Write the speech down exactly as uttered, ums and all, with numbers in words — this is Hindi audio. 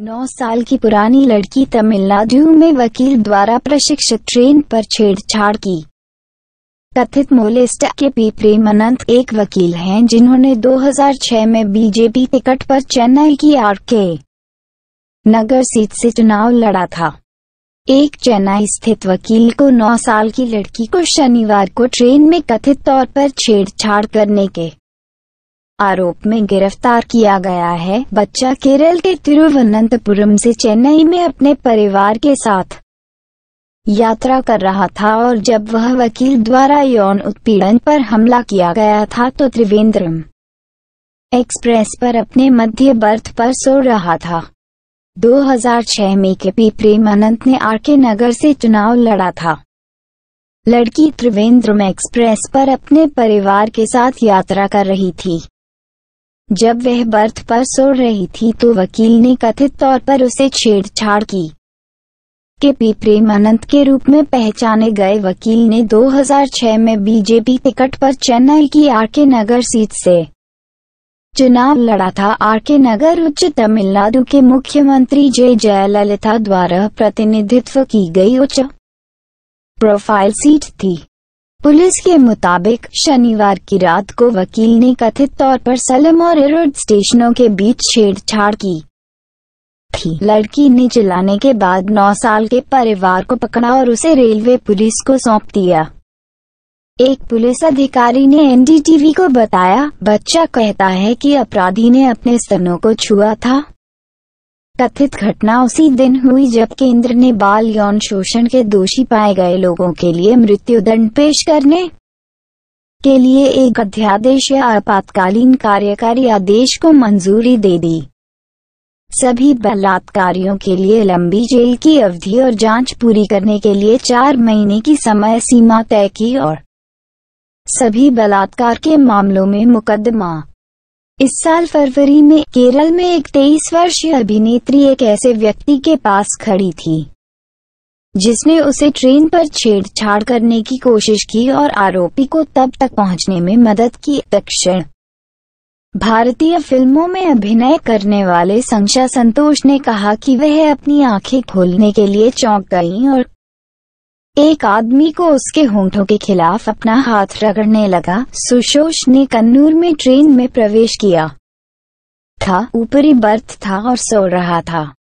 नौ साल की पुरानी लड़की तमिलनाडु में वकील द्वारा प्रशिक्षित ट्रेन पर छेड़छाड़ की। कथित मोलेस्टेड के पी प्रेमानंद एक वकील हैं जिन्होंने दो हज़ार छह में बीजेपी टिकट पर चेन्नई की आर के नगर सीट से चुनाव लड़ा था। एक चेन्नई स्थित वकील को नौ साल की लड़की को शनिवार को ट्रेन में कथित तौर पर छेड़छाड़ करने के आरोप में गिरफ्तार किया गया है। बच्चा केरल के तिरुवनंतपुरम से चेन्नई में अपने परिवार के साथ यात्रा कर रहा था और जब वह वकील द्वारा यौन उत्पीड़न पर हमला किया गया था तो त्रिवेंद्रम एक्सप्रेस पर अपने मध्य बर्थ पर सो रहा था। दो हज़ार छह में के पी प्रेमानंद ने आर के नगर से चुनाव लड़ा था। लड़की त्रिवेंद्रम एक्सप्रेस पर अपने परिवार के साथ यात्रा कर रही थी। जब वह बर्थ पर सो रही थी तो वकील ने कथित तौर पर उसे छेड़छाड़ की। के पी प्रेमानंद के रूप में पहचाने गए वकील ने दो हज़ार छह में बीजेपी टिकट पर चेन्नई की आर के नगर सीट से चुनाव लड़ा था। आर के नगर उच्च तमिलनाडु के मुख्यमंत्री जे जयललिता द्वारा प्रतिनिधित्व की गई उच्च प्रोफाइल सीट थी। पुलिस के मुताबिक शनिवार की रात को वकील ने कथित तौर पर सलम और इरोड स्टेशनों के बीच छेड़छाड़ की थी। लड़की ने चिल्लाने के बाद नौ साल के परिवार को पकड़ा और उसे रेलवे पुलिस को सौंप दिया। एक पुलिस अधिकारी ने एन डी टी वी को बताया, बच्चा कहता है कि अपराधी ने अपने स्तनों को छुआ था। कथित घटना उसी दिन हुई जब केंद्र ने बाल यौन शोषण के दोषी पाए गए लोगों के लिए मृत्युदंड पेश करने के लिए एक अध्यादेश या आपातकालीन कार्यकारी आदेश को मंजूरी दे दी। सभी बलात्कारियों के लिए लंबी जेल की अवधि और जांच पूरी करने के लिए चार महीने की समय सीमा तय की और सभी बलात्कार के मामलों में मुकदमा। इस साल फरवरी में केरल में एक तेईस वर्षीय अभिनेत्री एक ऐसे व्यक्ति के पास खड़ी थी जिसने उसे ट्रेन पर छेड़छाड़ करने की कोशिश की और आरोपी को तब तक पहुंचने में मदद की। दक्षिण भारतीय फिल्मों में अभिनय करने वाले संशा संतोष ने कहा कि वह अपनी आंखें खोलने के लिए चौंक गई और एक आदमी को उसके होंठों के खिलाफ अपना हाथ रगड़ने लगा। सुशोष ने कन्नूर में ट्रेन में प्रवेश किया था, ऊपरी बर्थ था और सो रहा था।